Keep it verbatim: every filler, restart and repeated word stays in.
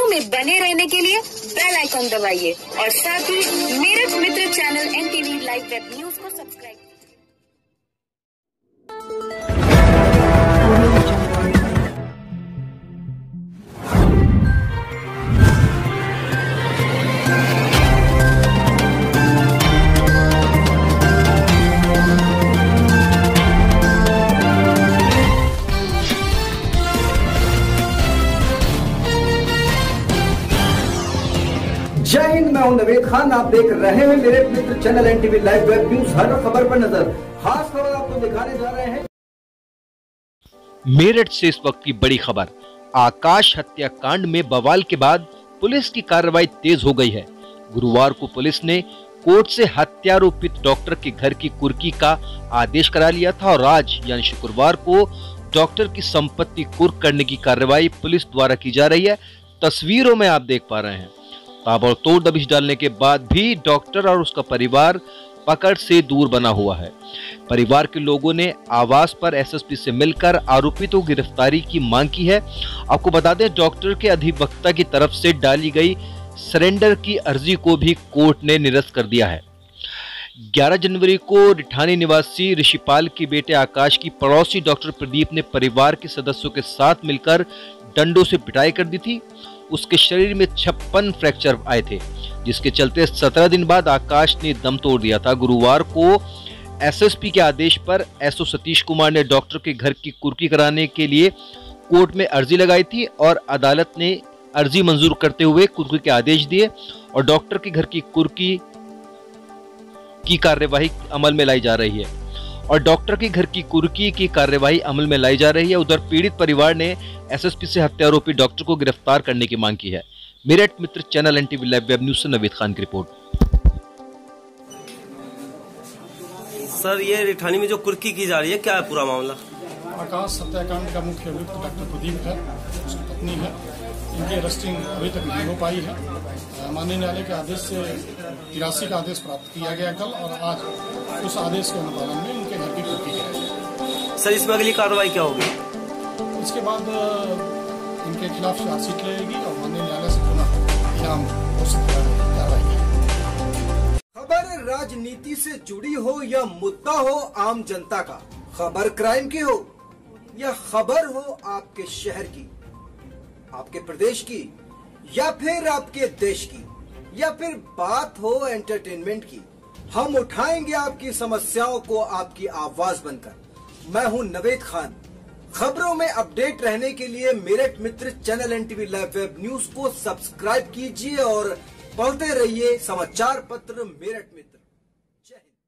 में बने रहने के लिए बेल आइकॉन दबाइए और साथ ही Meerut Mitra channel NTV live web news को सब्सक्राइब कीजिए। जय हिंद, मैं हूं नवेद खान। आप देख रहे हैं मेरे मित्र channel NTV live web news. हर खबर पर नजर, खास खबर आपको दिखाने जा रहे हैं। मेरठ से इस वक्त की बड़ी खबर। आकाश हत्याकांड में बवाल के बाद पुलिस की कार्रवाई तेज हो गई है। गुरुवार को पुलिस ने कोर्ट से हत्यारोपित डॉक्टर के घर की कुर्की का आदेश करा लिया था और आज यानी शुक्रवार को डॉक्टर की संपत्ति कुर्क करने की कार्रवाई पुलिस द्वारा की जा रही है। तस्वीरों में आप देख पा रहे हैं। ताबड़तोड़ दबिश डालने के बाद भी डॉक्टर और उसका परिवार पकड़ से दूर बना हुआ है। परिवार के लोगों ने आवास पर एसएसपी से मिलकर आरोपितों की गिरफ्तारी की मांग की है। आपको बता दें, डॉक्टर के अधिवक्ता की तरफ से डाली गई सरेंडर की अर्जी को भी कोर्ट ने निरस्त कर दिया है। ग्यारह जनवरी को रिठानी निवासी ऋषिपाल के बेटे आकाश की पड़ोसी डॉक्टर प्रदीप ने परिवार के सदस्यों के साथ मिलकर डंडों से पिटाई कर दी थी। उसके शरीर में छप्पन फ्रैक्चर आए थे, जिसके चलते सत्रह दिन बाद आकाश ने दम तोड़ दिया था। गुरुवार को एसएसपी के आदेश पर एसओ सतीश कुमार ने डॉक्टर के घर की कुर्की कराने के लिए कोर्ट में अर्जी लगाई थी और अदालत ने अर्जी मंजूर करते हुए कुर्की के आदेश दिए और डॉक्टर के घर की कुर्की की कार्यवाही अमल में लाई जा रही है और डॉक्टर के घर की कुर्की की कार्यवाही अमल में लाई जा रही है। उधर पीड़ित परिवार ने एसएसपी से हत्यारोपी डॉक्टर को गिरफ्तार करने की मांग की है। Meerut Mitra channel NTV live web news से नवेद खान की रिपोर्ट। सर, ये रिठानी में जो कुर्की की जा रही है, क्या है पूरा मामला? आकाश हत्याकांड का मुख्य अभियुक्त डॉक्टर प्रदीप है, उसकी पत्नी है। इनकी अरेस्टिंग अभी तक नहीं हो पाई है। माननीय न्यायालय के आदेश से तिरासी का आदेश प्राप्त किया गया कल और आज उस आदेश के अनुपालन में उनके घर की कुर्की कराई। सर, इसमें अगली कार्रवाई क्या होगी? इसके बाद इनके खिलाफ चार्जशीट लगेगी और माननीय न्यायालय से पुनः इनाम हो सकता है कार्रवाई की। खबर राजनीति से जुड़ी हो या मुद्दा हो आम जनता का, खबर क्राइम की हो या खबर हो आपके शहर की, आपके प्रदेश की या फिर आपके देश की, या फिर बात हो एंटरटेनमेंट की, हम उठाएंगे आपकी समस्याओं को आपकी आवाज बनकर। मैं हूं नवेद खान। खबरों में अपडेट रहने के लिए Meerut Mitra channel NTV live web news को सब्सक्राइब कीजिए और पढ़ते रहिए समाचार पत्र मेरठ मित्र। जय हिंद।